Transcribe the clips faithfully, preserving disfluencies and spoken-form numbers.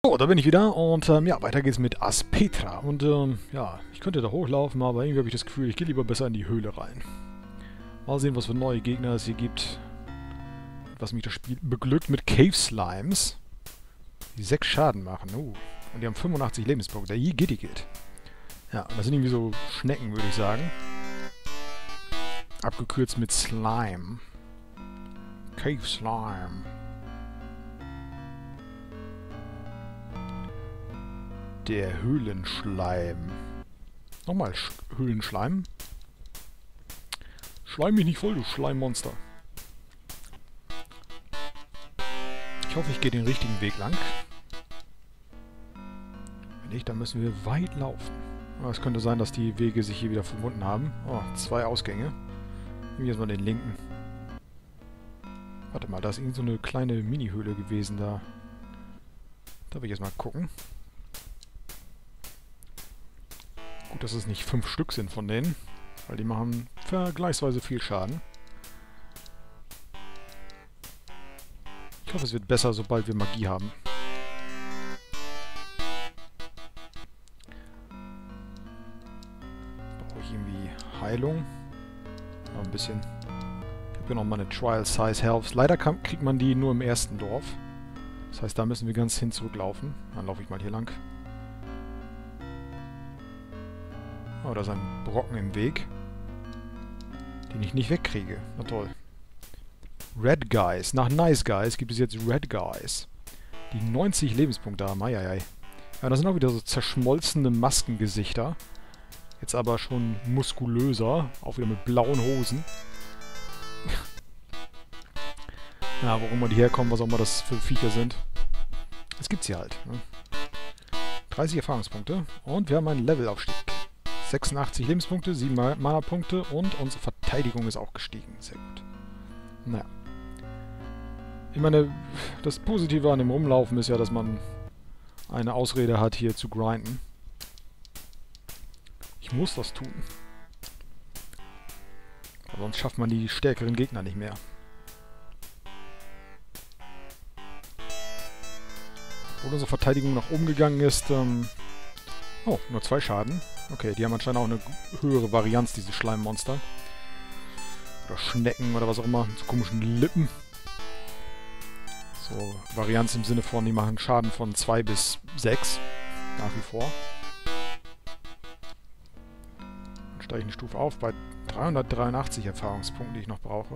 So, da bin ich wieder und ähm, ja, weiter geht's mit Aspetra. Und ähm, ja, ich könnte da hochlaufen, aber irgendwie habe ich das Gefühl, ich gehe lieber besser in die Höhle rein. Mal sehen, was für neue Gegner es hier gibt. Was mich das Spiel beglückt mit Cave Slimes, die sechs Schaden machen. Uh, und die haben fünfundachtzig Lebenspunkte. Hier geht die geht. Ja, das sind irgendwie so Schnecken, würde ich sagen. Abgekürzt mit Slime. Cave Slime. Der Höhlenschleim. Nochmal Sch Höhlenschleim. Schleim mich nicht voll, du Schleimmonster. Ich hoffe, ich gehe den richtigen Weg lang. Wenn nicht, dann müssen wir weit laufen. Aber es könnte sein, dass die Wege sich hier wieder verbunden haben. Oh, zwei Ausgänge. Nehmen wir jetzt mal den linken. Warte mal, da ist irgend so eine kleine Mini-Höhle gewesen da. Da will ich jetzt mal gucken. Gut, dass es nicht fünf Stück sind von denen, weil die machen vergleichsweise viel Schaden. Ich hoffe, es wird besser, sobald wir Magie haben. Brauche ich irgendwie Heilung? Noch ein bisschen. Ich habe hier noch mal eine Trial Size Health. Leider kann, kriegt man die nur im ersten Dorf. Das heißt, da müssen wir ganz hin zurücklaufen. Dann laufe ich mal hier lang. Oh, da ist ein Brocken im Weg, den ich nicht wegkriege. Na toll. Red Guys. Nach Nice Guys gibt es jetzt Red Guys, die neunzig Lebenspunkte haben. Eieiei. Ja, das sind auch wieder so zerschmolzene Maskengesichter. Jetzt aber schon muskulöser. Auch wieder mit blauen Hosen. Ja, wo immer die herkommen, was auch immer das für Viecher sind. Das gibt's hier halt. Ne? dreißig Erfahrungspunkte. Und wir haben einen Levelaufstieg. sechsundachtzig Lebenspunkte, sieben Mana-Punkte und unsere Verteidigung ist auch gestiegen. Sehr gut. Naja. Ich meine, das Positive an dem Rumlaufen ist ja, dass man eine Ausrede hat, hier zu grinden. Ich muss das tun. Aber sonst schafft man die stärkeren Gegner nicht mehr. Obwohl unsere Verteidigung nach oben gegangen ist, ähm oh, nur zwei Schaden. Okay, die haben anscheinend auch eine höhere Varianz, diese Schleimmonster. Oder Schnecken oder was auch immer. So komischen Lippen. So, Varianz im Sinne von, die machen Schaden von zwei bis sechs. Nach wie vor. Dann steige ich eine Stufe auf bei dreihundertdreiundachtzig Erfahrungspunkten, die ich noch brauche.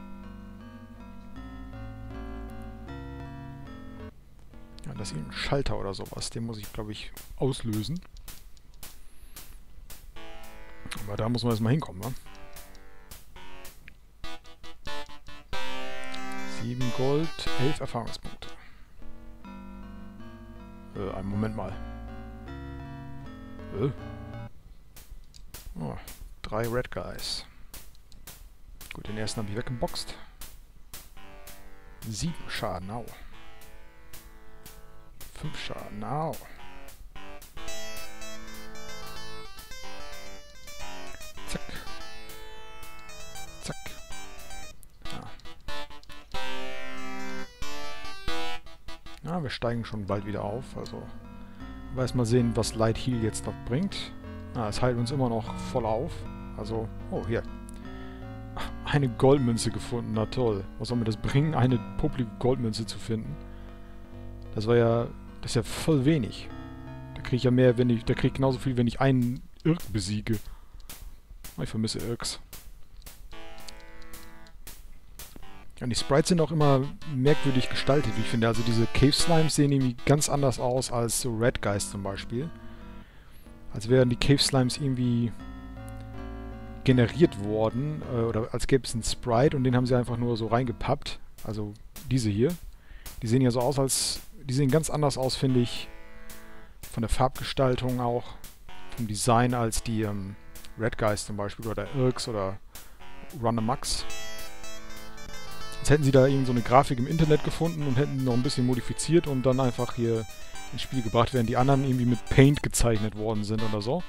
Ja, das ist ein Schalter oder sowas. Den muss ich, glaube ich, auslösen. Aber da muss man erstmal hinkommen, ne? sieben Gold, elf Erfahrungspunkte. Äh, einen Moment mal. Äh. Oh, drei Red Guys. Gut, den ersten habe ich weggeboxt. sieben Schaden, au. fünf Schaden, au. Zack. Zack. Ja. Ja, wir steigen schon bald wieder auf. Also, weiß mal sehen, was Light Heal jetzt noch bringt. Ah, es heilt uns immer noch voll auf. Also, oh, hier. Eine Goldmünze gefunden, na toll. Was soll mir das bringen, eine publike Goldmünze zu finden? Das war ja, das ist ja voll wenig. Da kriege ich ja mehr, wenn ich, da kriege ich genauso viel, wenn ich einen Irk besiege. Ich vermisse Irks. Und die Sprites sind auch immer merkwürdig gestaltet, wie ich finde. Also diese Cave Slimes sehen irgendwie ganz anders aus als so Red Guys zum Beispiel. Als wären die Cave Slimes irgendwie generiert worden. Äh, oder als gäbe es einen Sprite und den haben sie einfach nur so reingepappt. Also diese hier. Die sehen ja so aus, als... Die sehen ganz anders aus, finde ich. Von der Farbgestaltung auch. Vom Design als die... Ähm, Red Guys zum Beispiel oder Irks oder Runamax. Jetzt hätten sie da irgend so eine Grafik im Internet gefunden und hätten noch ein bisschen modifiziert und dann einfach hier ins Spiel gebracht, während die anderen irgendwie mit Paint gezeichnet worden sind oder so.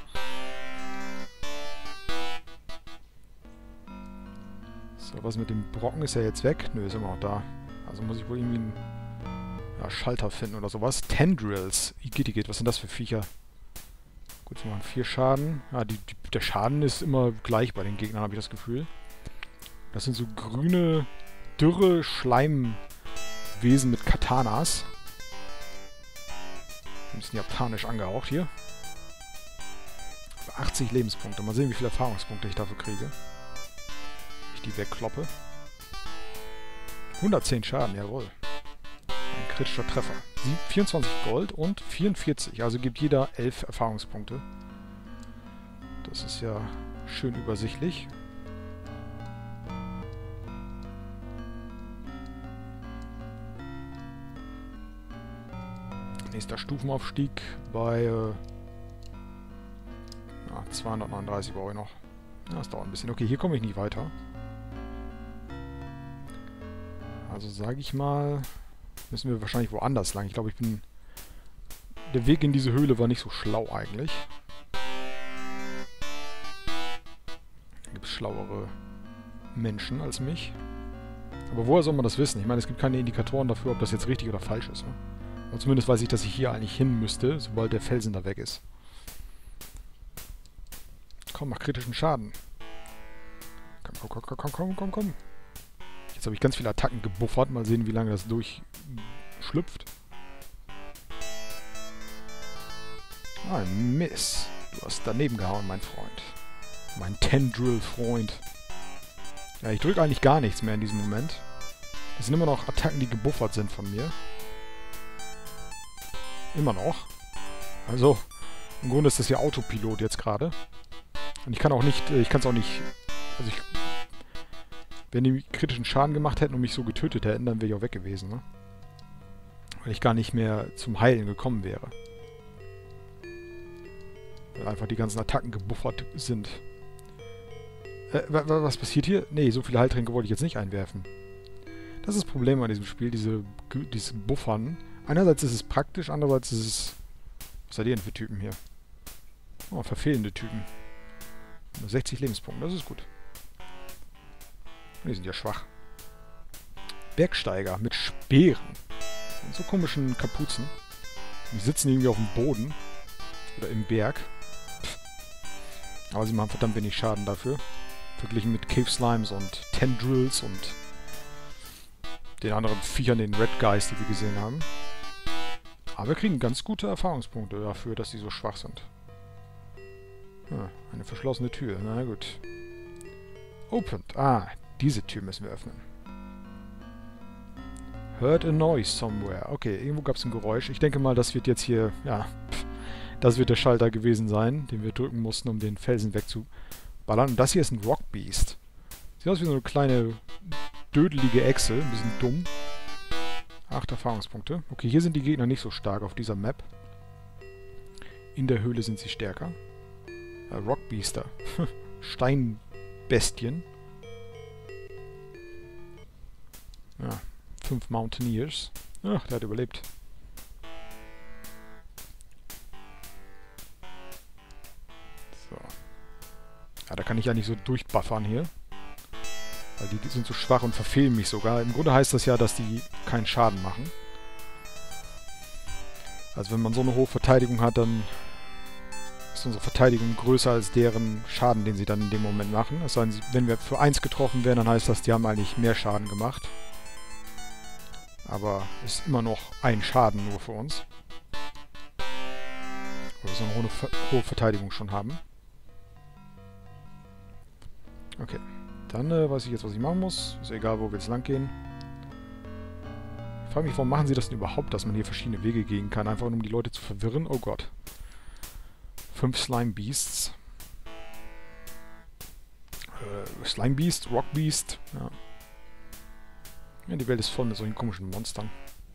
So, was mit dem Brocken ist ja jetzt weg? Nö, ist immer noch da. Also muss ich wohl irgendwie... ja, Schalter finden oder sowas. Tendrils. Igitt, Igitt, was sind das für Viecher? Gut, sie machen vier Schaden. Ja, die, die, der Schaden ist immer gleich bei den Gegnern, habe ich das Gefühl. Das sind so grüne, dürre Schleimwesen mit Katanas. Ein bisschen japanisch angehaucht hier. achtzig Lebenspunkte. Mal sehen, wie viele Erfahrungspunkte ich dafür kriege. Ich die wegkloppe. hundertzehn Schaden, jawohl. Ein kritischer Treffer. vierundzwanzig Gold und vierundvierzig. Also gibt jeder elf Erfahrungspunkte. Das ist ja schön übersichtlich. Nächster Stufenaufstieg bei äh, ja, zweihundertneununddreißig brauche ich noch. Ja, das dauert ein bisschen. Okay, hier komme ich nicht weiter. Also sage ich mal, müssen wir wahrscheinlich woanders lang. Ich glaube, ich bin... Der Weg in diese Höhle war nicht so schlau eigentlich. Da gibt es schlauere Menschen als mich. Aber woher soll man das wissen? Ich meine, es gibt keine Indikatoren dafür, ob das jetzt richtig oder falsch ist. Ne? Aber zumindest weiß ich, dass ich hier eigentlich hin müsste, sobald der Felsen da weg ist. Komm, mach kritischen Schaden. Komm, komm, komm, komm, komm, komm, komm. Jetzt habe ich ganz viele Attacken gebuffert. Mal sehen, wie lange das durchschlüpft. Ah, Miss. Du hast daneben gehauen, mein Freund. Mein Tendril-Freund. Ja, ich drücke eigentlich gar nichts mehr in diesem Moment. Das sind immer noch Attacken, die gebuffert sind von mir. Immer noch. Also, im Grunde ist das ja Autopilot jetzt gerade. Und ich kann auch nicht, ich kann es auch nicht, also ich, wenn die kritischen Schaden gemacht hätten und mich so getötet hätten, dann wäre ich auch weg gewesen, ne? Weil ich gar nicht mehr zum Heilen gekommen wäre. Weil einfach die ganzen Attacken gebuffert sind. Äh, was passiert hier? Nee, so viele Heiltränke wollte ich jetzt nicht einwerfen. Das ist das Problem an diesem Spiel, diese, diese Buffern. Einerseits ist es praktisch, andererseits ist es... Was seid ihr denn für Typen hier? Oh, verfehlende Typen. Nur sechzig Lebenspunkte, das ist gut. Die sind ja schwach. Bergsteiger mit Speeren. Und so komischen Kapuzen. Die sitzen irgendwie auf dem Boden. Oder im Berg. Aber sie machen verdammt wenig Schaden dafür. Verglichen mit Cave Slimes und Tendrils und den anderen Viechern, den Red Guys, die wir gesehen haben. Aber wir kriegen ganz gute Erfahrungspunkte dafür, dass sie so schwach sind. Ah, eine verschlossene Tür. Na gut. Opened. Ah, diese Tür müssen wir öffnen. Heard a noise somewhere. Okay, irgendwo gab es ein Geräusch. Ich denke mal, das wird jetzt hier... Ja, pff, das wird der Schalter gewesen sein, den wir drücken mussten, um den Felsen wegzuballern. Und das hier ist ein Rock Beast. Sieht aus wie so eine kleine, dödelige Echse. Ein bisschen dumm. Acht Erfahrungspunkte. Okay, hier sind die Gegner nicht so stark auf dieser Map. In der Höhle sind sie stärker. Äh, Rockbeaster. Steinbestien. Ja, fünf Mountaineers. Ach, der hat überlebt. So. Ja, da kann ich ja nicht so durchbuffern hier. Weil die sind so schwach und verfehlen mich sogar. Im Grunde heißt das ja, dass die keinen Schaden machen. Also wenn man so eine hohe Verteidigung hat, dann ist unsere Verteidigung größer als deren Schaden, den sie dann in dem Moment machen. Das heißt, wenn wir für eins getroffen werden, dann heißt das, die haben eigentlich mehr Schaden gemacht. Aber es ist immer noch ein Schaden nur für uns. Weil wir so eine hohe, hohe Verteidigung schon haben. Okay. Dann äh, weiß ich jetzt, was ich machen muss. Ist egal, wo wir jetzt lang gehen. Ich frage mich, warum machen sie das denn überhaupt, dass man hier verschiedene Wege gehen kann? Einfach nur, um die Leute zu verwirren? Oh Gott. Fünf Slime Beasts. Äh, Slime Beast, Rock Beast. Ja. Ja, die Welt ist voll mit solchen komischen Monstern.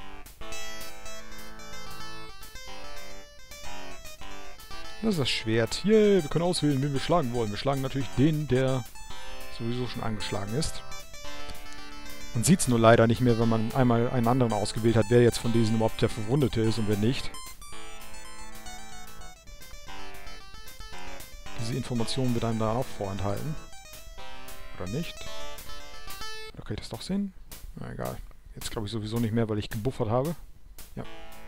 Das ist das Schwert. Yay, wir können auswählen, wen wir schlagen wollen. Wir schlagen natürlich den, der sowieso schon angeschlagen ist. Man sieht es nur leider nicht mehr, wenn man einmal einen anderen ausgewählt hat, wer jetzt von diesen überhaupt der Verwundete ist und wer nicht. Diese Information wird einem da auch vorenthalten. Oder nicht? Oder kann ich das doch sehen? Na egal. Jetzt glaube ich sowieso nicht mehr, weil ich gebuffert habe. Ja.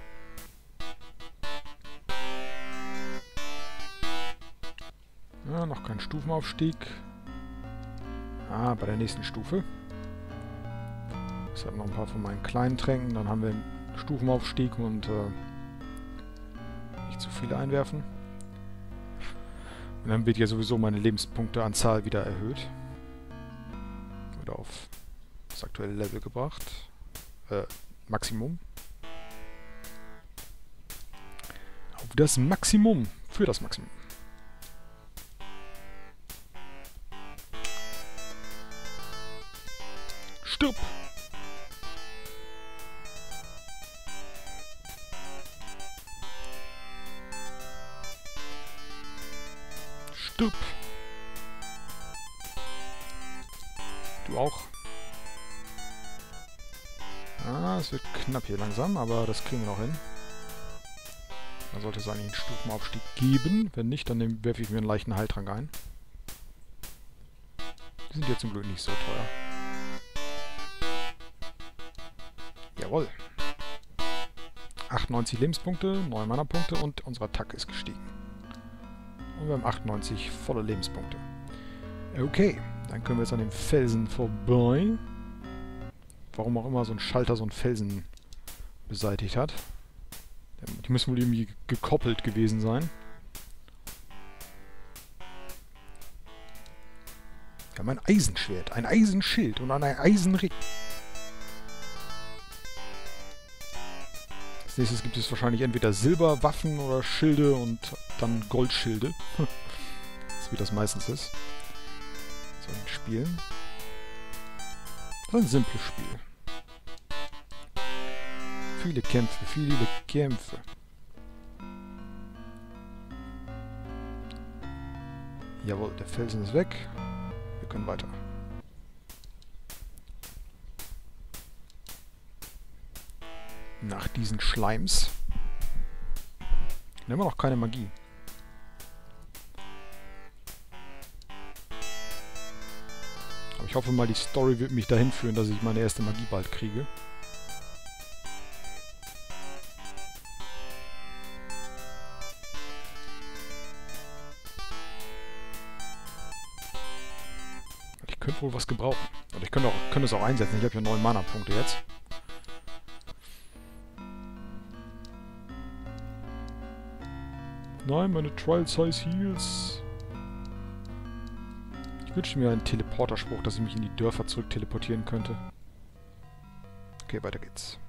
Ja, noch kein Stufenaufstieg. Ah, bei der nächsten Stufe. Ich habe noch ein paar von meinen kleinen Tränken. Dann haben wir einen Stufenaufstieg und äh, nicht zu viele einwerfen. Und dann wird ja sowieso meine Lebenspunkteanzahl wieder erhöht. Oder auf das aktuelle Level gebracht. Äh, Maximum. Auf das Maximum. Für das Maximum. Stirb! Stirb! Du auch. Ah, es wird knapp hier langsam, aber das kriegen wir noch hin. Da sollte es eigentlich einen Stufenaufstieg geben. Wenn nicht, dann werfe ich mir einen leichten Heiltrank ein. Die sind ja zum Glück nicht so teuer. Jawohl. achtundneunzig Lebenspunkte, neun Mana-Punkte und unsere Attacke ist gestiegen. Und wir haben achtundneunzig volle Lebenspunkte. Okay, dann können wir jetzt an dem Felsen vorbei. Warum auch immer so ein Schalter so einen Felsen beseitigt hat. Die müssen wohl irgendwie gekoppelt gewesen sein. Wir haben ein Eisenschwert, ein Eisenschild und ein Eisenring. Als nächstes gibt es wahrscheinlich entweder Silberwaffen oder Schilde und dann Goldschilde. Das ist, wie das meistens ist. So ein Spielen. Das ist ein simples Spiel. Viele Kämpfe, viele Kämpfe. Jawohl, der Felsen ist weg. Wir können weiter. Nach diesen Schleims. Immer noch keine Magie. Aber ich hoffe mal, die Story wird mich dahin führen, dass ich meine erste Magie bald kriege. Ich könnte wohl was gebrauchen. Und ich könnte, auch, könnte es auch einsetzen. Ich habe ja neun Mana-Punkte jetzt. Nein, meine Trial-Size Heals. Ich wünsche mir einen Teleporterspruch, dass ich mich in die Dörfer zurück teleportieren könnte. Okay, weiter geht's.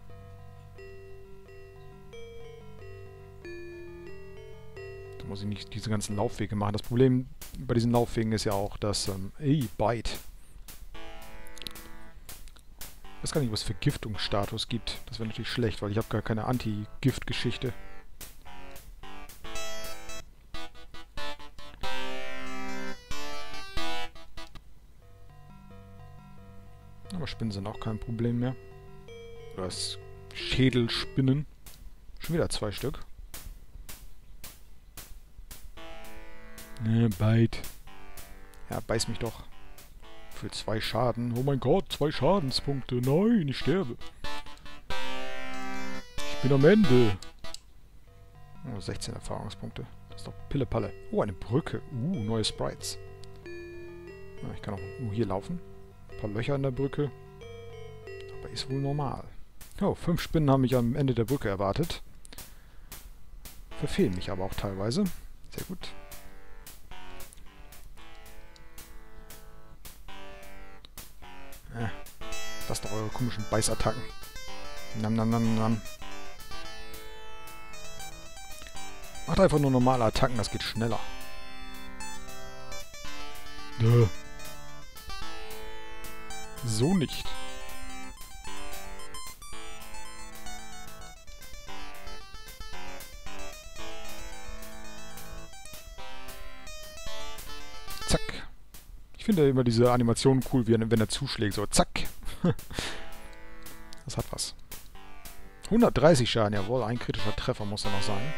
Da muss ich nicht diese ganzen Laufwege machen. Das Problem bei diesen Laufwegen ist ja auch, dass... Ähm, ey, Bite. Ich weiß gar nicht, was es Vergiftungsstatus gibt. Das wäre natürlich schlecht, weil ich habe gar keine Anti-Gift-Geschichte. Aber Spinnen sind auch kein Problem mehr. Oder das Schädelspinnen. Schon wieder zwei Stück. Ne, Bite. Ja, beiß mich doch. Für zwei Schaden. Oh mein Gott, zwei Schadenspunkte. Nein, ich sterbe. Ich bin am Ende. Oh, sechzehn Erfahrungspunkte. Das ist doch Pille-Palle. Oh, eine Brücke. Uh, neue Sprites. Ja, ich kann auch nur hier laufen. Ein paar Löcher in der Brücke. Aber ist wohl normal. Oh, fünf Spinnen haben mich am Ende der Brücke erwartet. Verfehlen mich aber auch teilweise. Sehr gut. Ja, das sind doch eure komischen Beißattacken. Nam, nam, nam, nam. Macht einfach nur normale Attacken, das geht schneller. Duh. So nicht. Zack. Ich finde immer diese Animation cool, wie er, wenn er zuschlägt. So, zack. Das hat was. hundertdreißig Schaden, jawohl. Ein kritischer Treffer muss er noch sein.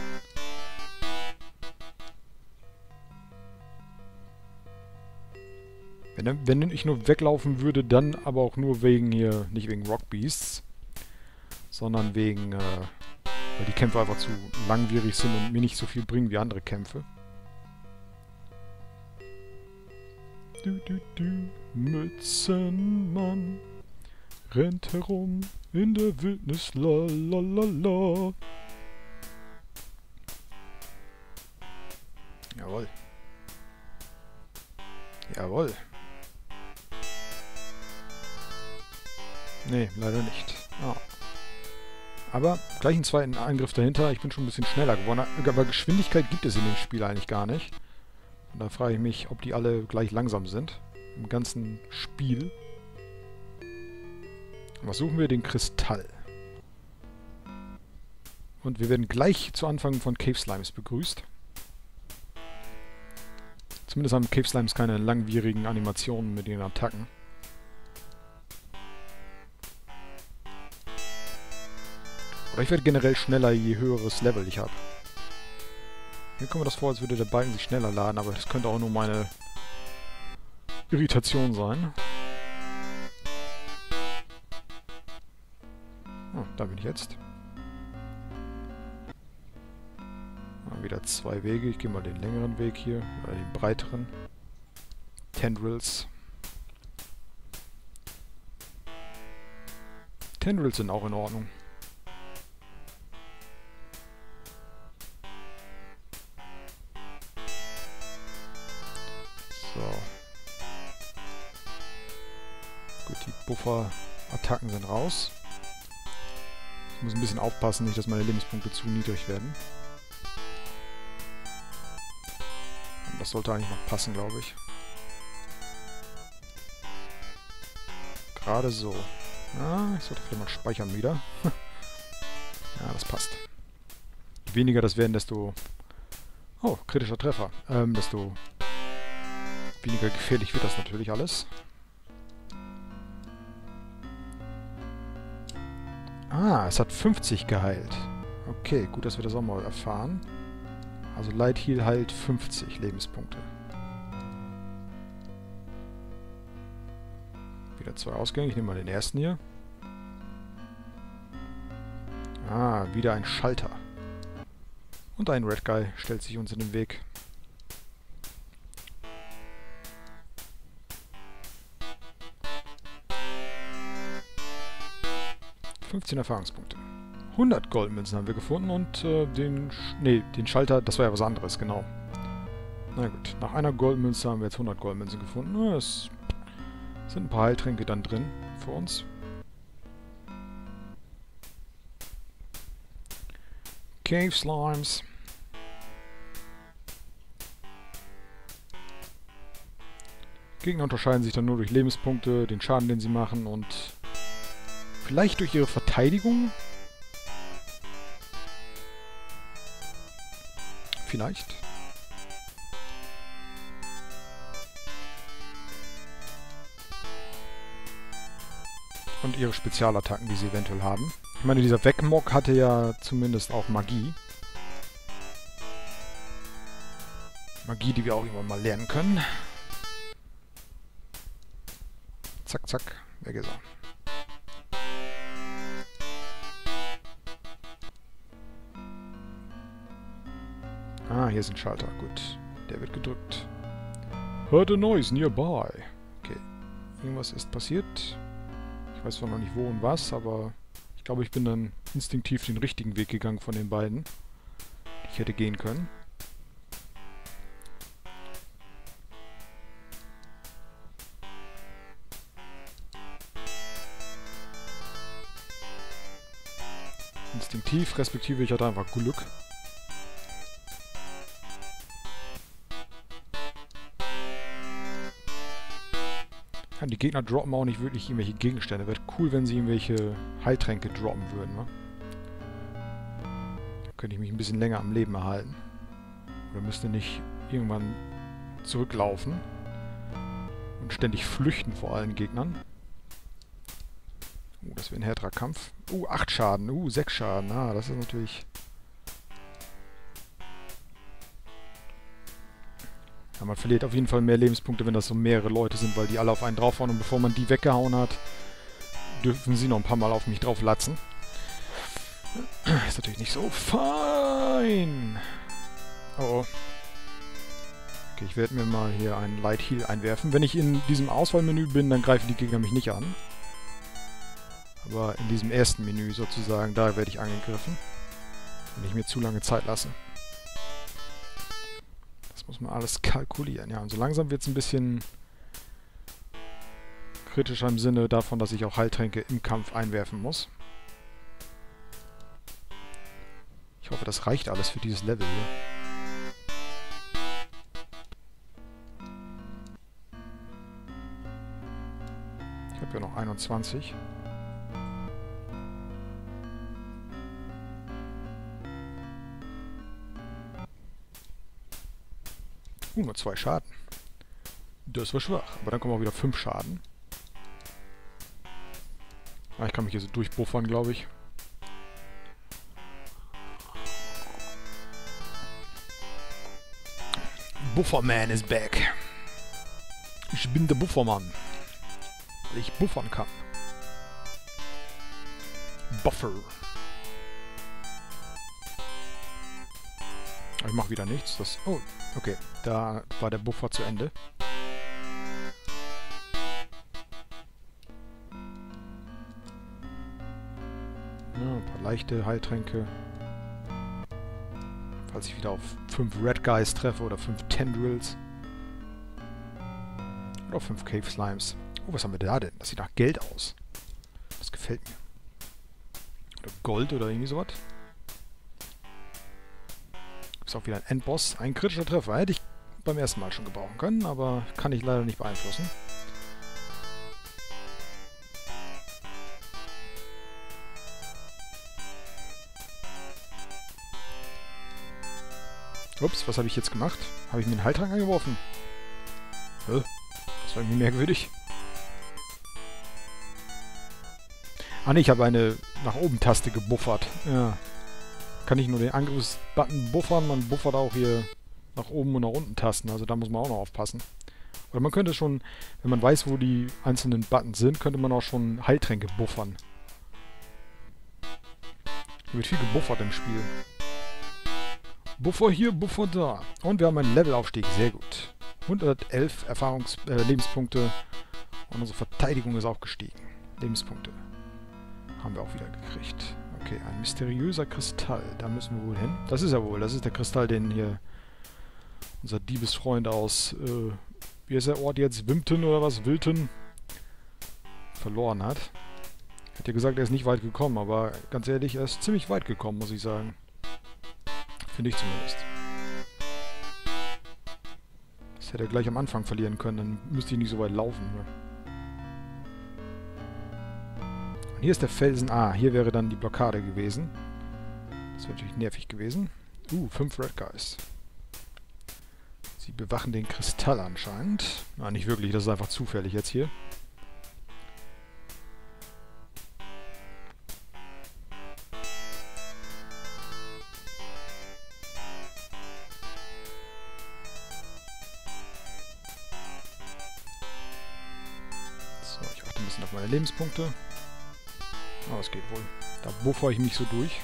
Wenn, wenn ich nur weglaufen würde, dann aber auch nur wegen hier, nicht wegen Rock Beasts, sondern wegen, äh, weil die Kämpfe einfach zu langwierig sind und mir nicht so viel bringen wie andere Kämpfe. Du, du, du, Mützenmann rennt herum in der Wildnis, la la la la. Jawohl. Jawohl. Nee, leider nicht. Ah. Aber gleich einen zweiten Angriff dahinter. Ich bin schon ein bisschen schneller geworden. Aber Geschwindigkeit gibt es in dem Spiel eigentlich gar nicht. Und da frage ich mich, ob die alle gleich langsam sind. Im ganzen Spiel. Was suchen wir? Den Kristall. Und wir werden gleich zu Anfang von Cave Slimes begrüßt. Zumindest haben Cave Slimes keine langwierigen Animationen mit ihren Attacken. Oder ich werde generell schneller, je höheres Level ich habe. Hier kommt mir das vor, als würde der Balken sich schneller laden, aber das könnte auch nur meine Irritation sein. Oh, da bin ich jetzt. Ah, wieder zwei Wege. Ich gehe mal den längeren Weg hier, oder den breiteren. Tendrils. Tendrils sind auch in Ordnung. So. Gut, die Buffer-Attacken sind raus. Ich muss ein bisschen aufpassen, nicht, dass meine Lebenspunkte zu niedrig werden. Und das sollte eigentlich noch passen, glaube ich. Gerade so. Ah, ich sollte vielleicht mal speichern wieder. Ja, das passt. Je weniger das werden, desto... Oh, kritischer Treffer. Ähm, desto... weniger gefährlich wird das natürlich alles. Ah, es hat fünfzig geheilt. Okay, gut, dass wir das auch mal erfahren. Also Light Heal heilt fünfzig Lebenspunkte. Wieder zwei Ausgänge. Ich nehme mal den ersten hier. Ah, wieder ein Schalter. Und ein Red Guy stellt sich uns in den Weg. fünfzehn Erfahrungspunkte. hundert Goldmünzen haben wir gefunden und äh, den... Sch nee, den Schalter, das war ja was anderes, genau. Na gut, nach einer Goldmünze haben wir jetzt hundert Goldmünzen gefunden. Es sind ein paar Heiltränke dann drin für uns. Cave Slimes. Gegner unterscheiden sich dann nur durch Lebenspunkte, den Schaden, den sie machen und vielleicht durch ihre Verteidigung. Vielleicht. Und ihre Spezialattacken, die sie eventuell haben. Ich meine, dieser Wegmock hatte ja zumindest auch Magie. Magie, die wir auch irgendwann mal lernen können. Zack, zack, weg ist er. Ah, hier ist ein Schalter. Gut. Der wird gedrückt. Heard a noise nearby. Okay. Irgendwas ist passiert. Ich weiß zwar noch nicht wo und was, aber ich glaube, ich bin dann instinktiv den richtigen Weg gegangen von den beiden, die ich hätte gehen können. Instinktiv, respektive ich hatte einfach Glück. Die Gegner droppen auch nicht wirklich irgendwelche Gegenstände. Wäre cool, wenn sie irgendwelche Heiltränke droppen würden, ne? Da könnte ich mich ein bisschen länger am Leben erhalten. Oder müsste nicht irgendwann zurücklaufen. Und ständig flüchten vor allen Gegnern. Uh, das wäre ein härterer Kampf. Uh, acht Schaden. Uh, sechs Schaden. Ah, das ist natürlich... Ja, man verliert auf jeden Fall mehr Lebenspunkte, wenn das so mehrere Leute sind, weil die alle auf einen draufhauen und bevor man die weggehauen hat, dürfen sie noch ein paar Mal auf mich drauf latzen. Ist natürlich nicht so fein. Oh. Okay, ich werde mir mal hier einen Light Heal einwerfen. Wenn ich in diesem Auswahlmenü bin, dann greifen die Gegner mich nicht an. Aber in diesem ersten Menü sozusagen, da werde ich angegriffen. Wenn ich mir zu lange Zeit lasse. Das muss man alles kalkulieren. Ja, und so langsam wird es ein bisschen kritischer im Sinne davon, dass ich auch Heiltränke im Kampf einwerfen muss. Ich hoffe, das reicht alles für dieses Level hier. Ich habe ja noch einundzwanzig. Uh, nur zwei Schaden. Das war schwach. Aber dann kommen auch wieder fünf Schaden. Ah, ich kann mich hier so durchbuffern, glaube ich. Bufferman is back. Ich bin der Buffermann. Weil ich buffern kann. Buffer. Aber ich mache wieder nichts. Das, oh, okay. Da war der Buffer zu Ende. Ja, ein paar leichte Heiltränke. Falls ich wieder auf fünf Red Guys treffe oder fünf Tendrils. Oder fünf Cave Slimes. Oh, was haben wir da denn? Das sieht nach Geld aus. Das gefällt mir. Oder Gold oder irgendwie sowas. Ist auch wieder ein Endboss. Ein kritischer Treffer. Hätte ich beim ersten Mal schon gebrauchen können, aber kann ich leider nicht beeinflussen. Ups, was habe ich jetzt gemacht? Habe ich mir einen Heiltrank angeworfen? Hä? Das war irgendwie merkwürdig. Ah ne, ich habe eine nach oben Taste gebuffert. Ja. Kann nicht nur den Angriffsbutton buffern, man buffert auch hier nach oben und nach unten Tasten. Also da muss man auch noch aufpassen. Oder man könnte schon, wenn man weiß, wo die einzelnen Buttons sind, könnte man auch schon Heiltränke buffern. Hier wird viel gebuffert im Spiel. Buffer hier, Buffer da. Und wir haben einen Levelaufstieg. Sehr gut. hundertelf Erfahrungs äh, Lebenspunkte. Und unsere Verteidigung ist auch gestiegen. Lebenspunkte haben wir auch wieder gekriegt. Okay, ein mysteriöser Kristall. Da müssen wir wohl hin. Das ist er wohl. Das ist der Kristall, den hier unser Diebesfreund aus, äh, wie ist der Ort jetzt? Wimpton oder was? Wilton verloren hat. Hat ja gesagt, er ist nicht weit gekommen, aber ganz ehrlich, er ist ziemlich weit gekommen, muss ich sagen. Finde ich zumindest. Das hätte er gleich am Anfang verlieren können, dann müsste ich nicht so weit laufen. Ne? Und hier ist der Felsen. Ah, hier wäre dann die Blockade gewesen. Das wäre natürlich nervig gewesen. Uh, fünf Red Guys. Sie bewachen den Kristall anscheinend. Na, nicht wirklich, das ist einfach zufällig jetzt hier. Auf meine Lebenspunkte. Oh, das geht wohl. Da buffer ich mich so durch.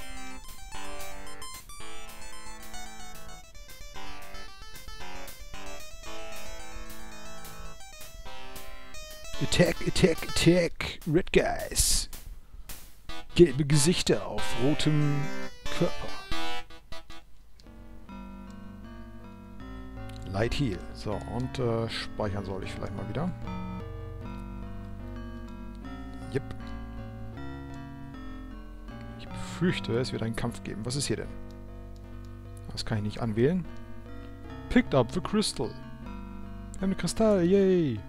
Attack, attack, attack. Red Guys. Gelbe Gesichter auf rotem Körper. Light Heal. So, und äh, speichern soll ich vielleicht mal wieder. Yep. Ich befürchte, es wird einen Kampf geben. Was ist hier denn? Das kann ich nicht anwählen. Picked up the crystal. Wir haben einen Kristall, yay!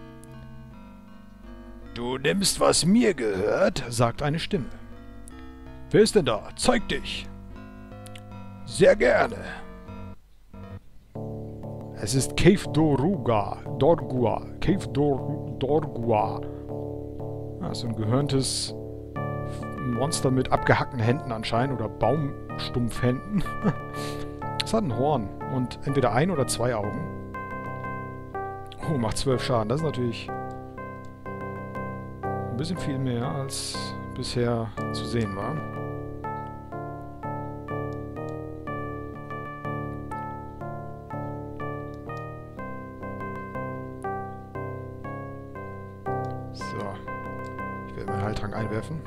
Du nimmst, was mir gehört, sagt eine Stimme. Wer ist denn da? Zeig dich! Sehr gerne. Es ist Cave Doruga. Dorgua. Cave Dor Dorgua. Das ist ein gehörntes Monster mit abgehackten Händen anscheinend. Oder Baumstumpfhänden. Es hat ein Horn. Und entweder ein oder zwei Augen. Oh, macht zwölf Schaden. Das ist natürlich ein bisschen viel mehr, als bisher zu sehen war. Wassertrank einwerfen.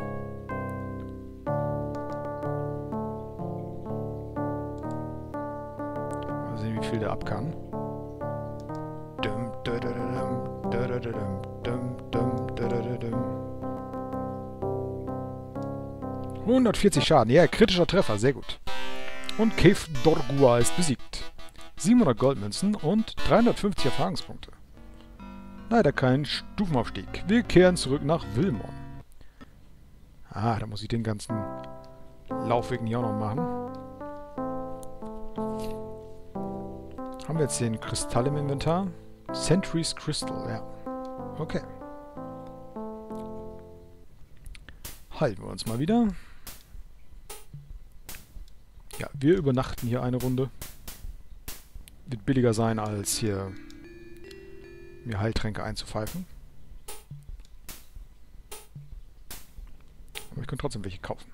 Mal sehen, wie viel der ab kann. hundertvierzig Schaden. Ja, kritischer Treffer. Sehr gut. Und Cave Dorgua ist besiegt. siebenhundert Goldmünzen und dreihundertfünfzig Erfahrungspunkte. Leider kein Stufenaufstieg. Wir kehren zurück nach Wilmon. Ah, da muss ich den ganzen Laufweg nicht auch noch machen. Haben wir jetzt den Kristall im Inventar? Sentry's Crystal, ja. Okay. Halten wir uns mal wieder. Ja, wir übernachten hier eine Runde. Wird billiger sein, als hier mir Heiltränke einzupfeifen. Aber ich kann trotzdem welche kaufen.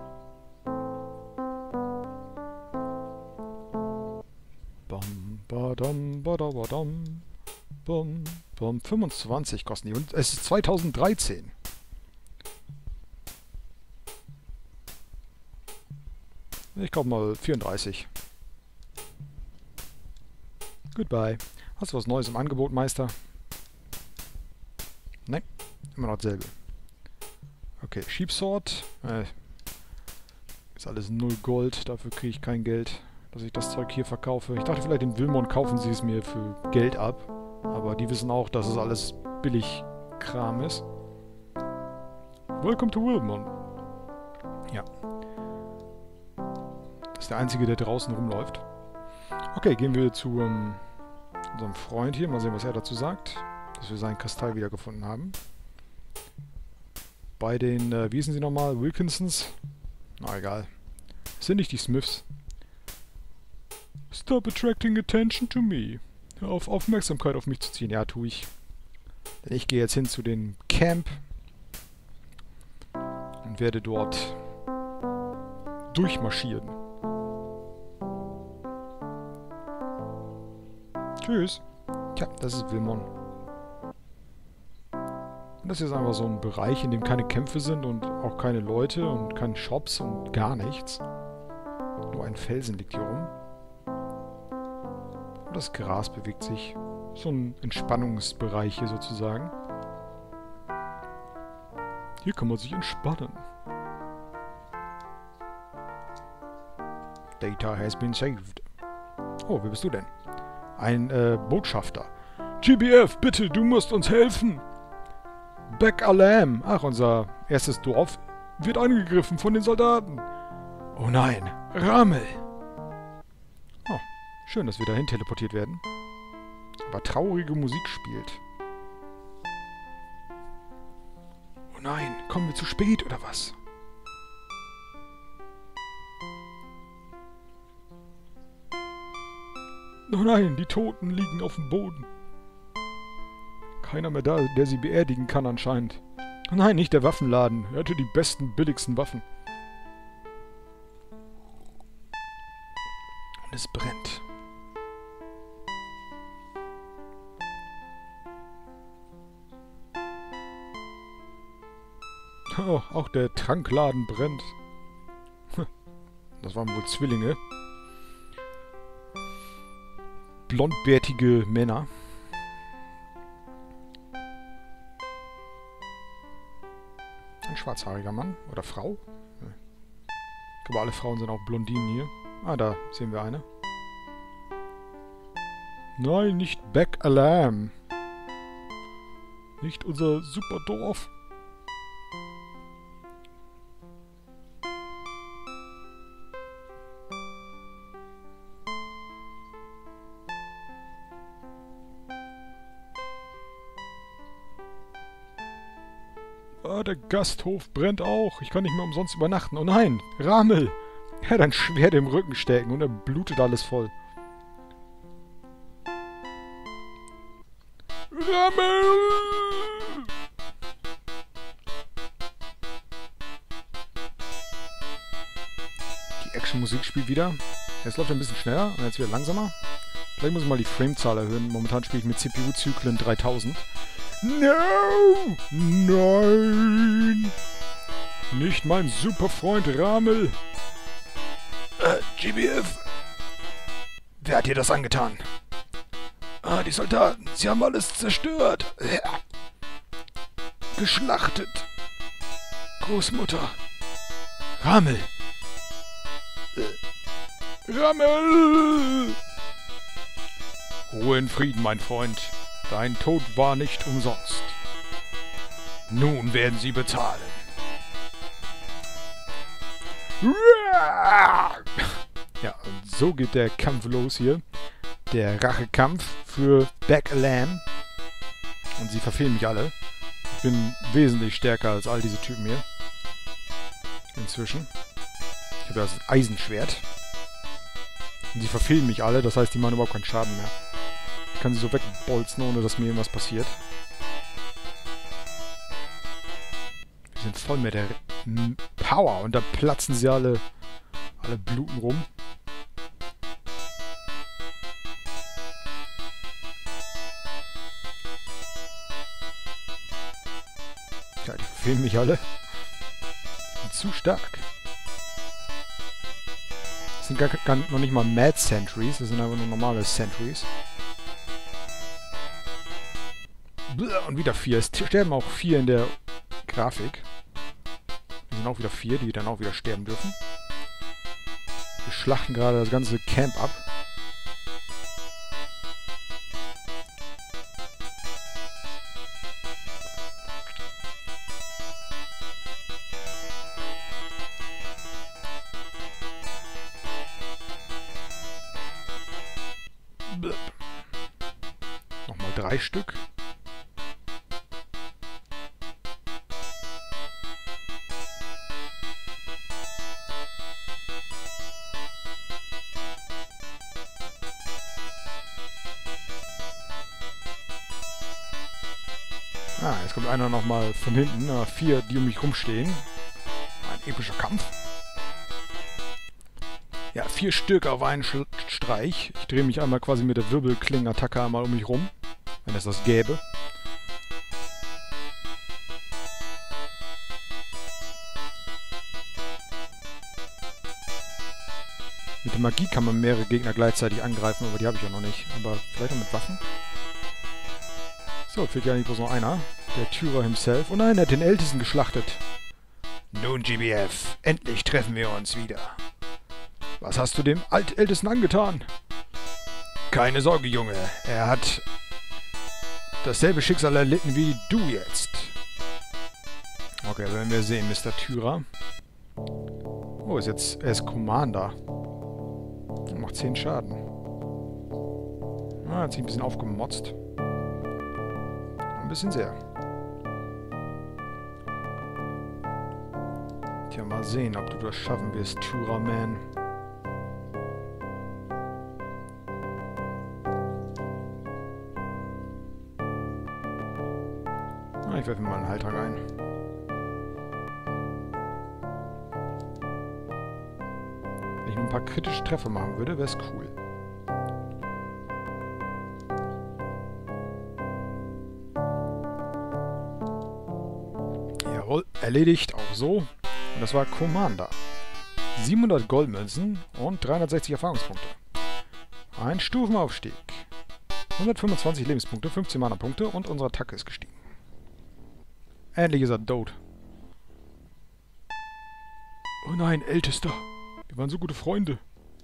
Bam, badam, badabadam, bam, bam. fünfundzwanzig kosten die. Und es ist zweitausenddreizehn. Ich kaufe mal vierunddreißig. Goodbye. Hast du was Neues im Angebot, Meister? Nein, immer noch dasselbe. Okay, Sheepsword. Äh, ist alles null Gold, dafür kriege ich kein Geld, dass ich das Zeug hier verkaufe. Ich dachte, vielleicht in Wilmon kaufen sie es mir für Geld ab. Aber die wissen auch, dass es alles billig Kram ist. Welcome to Wilmon. Ja. Das ist der Einzige, der draußen rumläuft. Okay, gehen wir zu ähm, unserem Freund hier. Mal sehen, was er dazu sagt. Dass wir seinen Kristall wiedergefunden haben. Bei den, äh, wie hießen sie nochmal? Wilkinsons? Na, egal. Das sind nicht die Smiths. Stop attracting attention to me. Hör auf, Aufmerksamkeit auf mich zu ziehen. Ja, tue ich. Denn ich gehe jetzt hin zu dem Camp. Und werde dort durchmarschieren. Tschüss. Tja, das ist Wilmon. Und das ist einfach so ein Bereich, in dem keine Kämpfe sind und auch keine Leute und keine Shops und gar nichts. Nur ein Felsen liegt hier rum. Und das Gras bewegt sich. So ein Entspannungsbereich hier sozusagen. Hier kann man sich entspannen. Data has been saved. Oh, wer bist du denn? Ein äh, Botschafter. G B F, bitte, du musst uns helfen. Bek Alam, ach, unser erstes Dorf, wird angegriffen von den Soldaten. Oh nein, Ramel. Oh, schön, dass wir dahin teleportiert werden. Aber traurige Musik spielt. Oh nein, kommen wir zu spät oder was? Oh nein, die Toten liegen auf dem Boden. Keiner mehr da, der sie beerdigen kann anscheinend. Oh nein, nicht der Waffenladen. Er hatte die besten, billigsten Waffen. Und es brennt. Oh, auch der Trankladen brennt. Das waren wohl Zwillinge. Blondbärtige Männer. Ein schwarzhaariger Mann. Oder Frau. Ich glaube, alle Frauen sind auch Blondinen hier. Ah, da sehen wir eine. Nein, nicht Bek Alam. Nicht unser super Dorf. Ah, der Gasthof brennt auch. Ich kann nicht mehr umsonst übernachten. Oh nein, Ramel. Er hat ein Schwert im Rücken stecken und er blutet alles voll. Ramel! Die Action-Musik spielt wieder. Jetzt läuft er ein bisschen schneller und jetzt wieder langsamer. Vielleicht muss ich mal die Framezahl erhöhen. Momentan spiele ich mit C P U-Zyklen dreitausend. No! Nein! Nicht mein Superfreund Ramel. Äh, G B F. Wer hat dir das angetan? Ah, die Soldaten. Sie haben alles zerstört. Ja. Geschlachtet. Großmutter. Ramel. Äh. Ramel. Ruhe in Frieden, mein Freund. Dein Tod war nicht umsonst. Nun werden sie bezahlen. Ja, und so geht der Kampf los hier. Der Rachekampf für Bec Lamb. Und sie verfehlen mich alle. Ich bin wesentlich stärker als all diese Typen hier. Inzwischen. Ich habe das Eisenschwert. Und sie verfehlen mich alle, das heißt, die machen überhaupt keinen Schaden mehr. Ich kann sie so wegbolzen, ohne dass mir irgendwas passiert. Wir sind voll mit der Power und da platzen sie alle, alle bluten rum. Ja, die verfehlen mich alle. Und zu stark. Das sind gar, gar noch nicht mal Mad Sentries, das sind einfach nur normale Sentries. Und wieder vier. Es sterben auch vier in der Grafik. Wir sind auch wieder vier, die dann auch wieder sterben dürfen. Wir schlachten gerade das ganze Camp ab. Nochmal drei Stück. Ah, jetzt kommt einer nochmal von hinten. Ah, vier, die um mich rumstehen. Ein epischer Kampf. Ja, vier Stück auf einen Sch Streich. Ich drehe mich einmal quasi mit der Wirbelklingenattacke einmal um mich rum. Wenn es das gäbe. Mit der Magie kann man mehrere Gegner gleichzeitig angreifen, aber die habe ich ja noch nicht. Aber vielleicht auch mit Waffen. So, fehlt ja nicht bloß noch einer. Der Tyrer himself. Oh nein, er hat den Ältesten geschlachtet. Nun, G B F, endlich treffen wir uns wieder. Was hast du dem Altältesten angetan? Keine Sorge, Junge. Er hat dasselbe Schicksal erlitten wie du jetzt. Okay, werden wir sehen, Mister Tyrer. Oh, ist jetzt... Er ist Commander. Er macht zehn Schaden. Ah, hat sich ein bisschen aufgemotzt. Ein bisschen sehr. Tja, mal sehen, ob du das schaffen wirst, Tyra-Man. Ah, ich werfe mal einen Heiltrank ein. Wenn ich nur ein paar kritische Treffer machen würde, wäre es cool. Erledigt, auch so. Und das war Commander. siebenhundert Goldmünzen und dreihundertsechzig Erfahrungspunkte. Ein Stufenaufstieg. hundertfünfundzwanzig Lebenspunkte, fünfzehn Mana-Punkte und unsere Attacke ist gestiegen. Endlich ist er tot. Oh nein, Ältester. Wir waren so gute Freunde.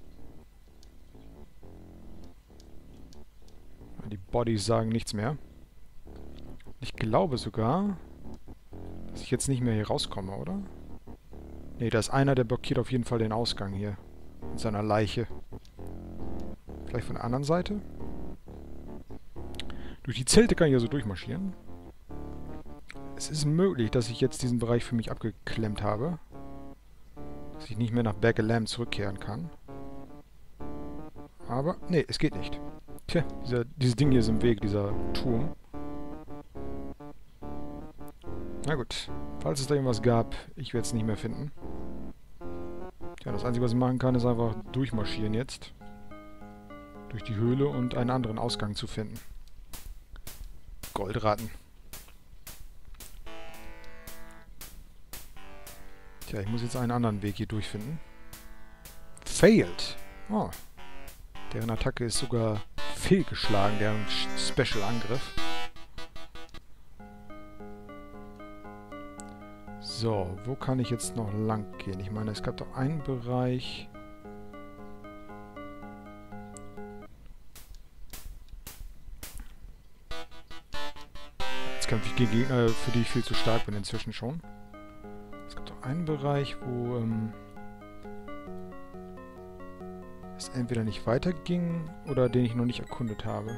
Die Bodies sagen nichts mehr. Ich glaube sogar... dass ich jetzt nicht mehr hier rauskomme, oder? Ne, da ist einer, der blockiert auf jeden Fall den Ausgang hier. Mit seiner Leiche. Vielleicht von der anderen Seite? Durch die Zelte kann ich also durchmarschieren. Es ist möglich, dass ich jetzt diesen Bereich für mich abgeklemmt habe. Dass ich nicht mehr nach Bec Lamb zurückkehren kann. Aber, ne, es geht nicht. Tja, dieser, dieses Ding hier ist im Weg, dieser Turm. Na gut, falls es da irgendwas gab, ich werde es nicht mehr finden. Ja, das Einzige, was ich machen kann, ist einfach durchmarschieren jetzt. Durch die Höhle und einen anderen Ausgang zu finden. Goldratten. Tja, ich muss jetzt einen anderen Weg hier durchfinden. Failed. Oh. Deren Attacke ist sogar fehlgeschlagen, deren Special-Angriff. So, wo kann ich jetzt noch lang gehen? Ich meine, es gab doch einen Bereich... Jetzt kämpfe ich gegen Gegner, für die ich viel zu stark bin inzwischen schon. Es gibt doch einen Bereich, wo... Ähm, es entweder nicht weiterging oder den ich noch nicht erkundet habe.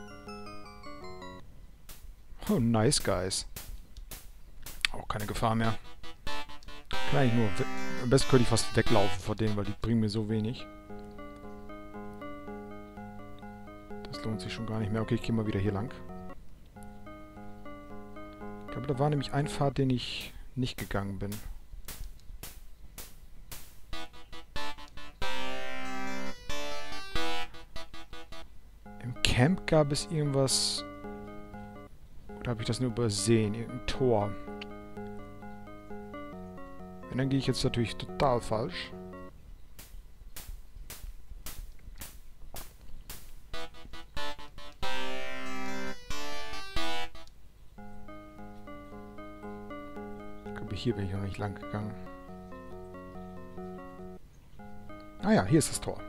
Oh, nice guys. Auch keine Gefahr mehr. Kann eigentlich nur... Am besten könnte ich fast weglaufen vor denen, weil die bringen mir so wenig. Das lohnt sich schon gar nicht mehr. Okay, ich gehe mal wieder hier lang. Ich glaube, da war nämlich ein Pfad, den ich nicht gegangen bin. Im Camp gab es irgendwas... Oder habe ich das nur übersehen? Irgendein Tor. Und dann gehe ich jetzt natürlich total falsch. Ich glaube, hier bin ich noch nicht lang gegangen. Ah ja, hier ist das Tor.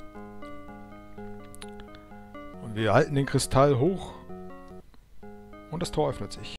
Und wir halten den Kristall hoch. Und das Tor öffnet sich.